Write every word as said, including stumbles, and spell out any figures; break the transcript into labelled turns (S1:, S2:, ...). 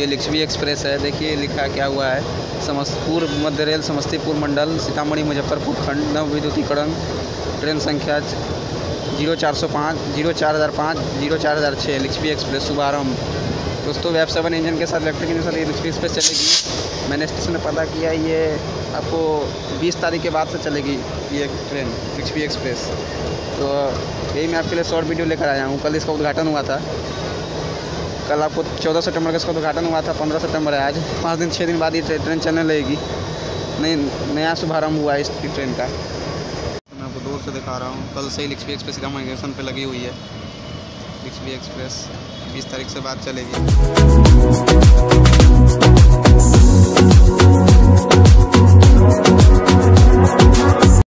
S1: ये लिच्छवी एक्सप्रेस है। देखिए लिखा क्या हुआ है, समस्तीपुर मध्य रेल समस्तीपुर मंडल सीतामढ़ी मुजफ्फरपुर खंड नव विद्युतीकरण, ट्रेन संख्या जीरो चार सौ पाँच जीरो चार हज़ार पाँच जीरो चार हज़ार छः लिच्छवी एक्सप्रेस शुभारम्भ। दोस्तों वेब सेवन इंजन के साथ इलेक्ट्रिक इंजन के साथ ये लिच्छवी एक्सप्रेस चलेगी। मैंने स्टेशन में पता किया, ये आपको बीस तारीख के बाद से चलेगी ये ट्रेन लिच्छवी एक्सप्रेस। तो यही मैं आपके लिए शॉर्ट वीडियो लेकर आया हूँ। कल इसका उद्घाटन हुआ था, कल आपको चौदह सितंबर का इसका उद्घाटन हुआ था, पंद्रह सितंबर है आज। पाँच दिन छः दिन बाद ये ट्रेन चलने लगेगी। नई नया शुभारम्भ हुआ है इस ट्रेन का। मैं आपको दूर से दिखा रहा हूँ। कल से ही लिच्छवी एक्सप्रेस सीतामढ़ी जंक्शन पे लगी हुई है। लिच्छवी एक्सप्रेस बीस तारीख से बाद चलेगी।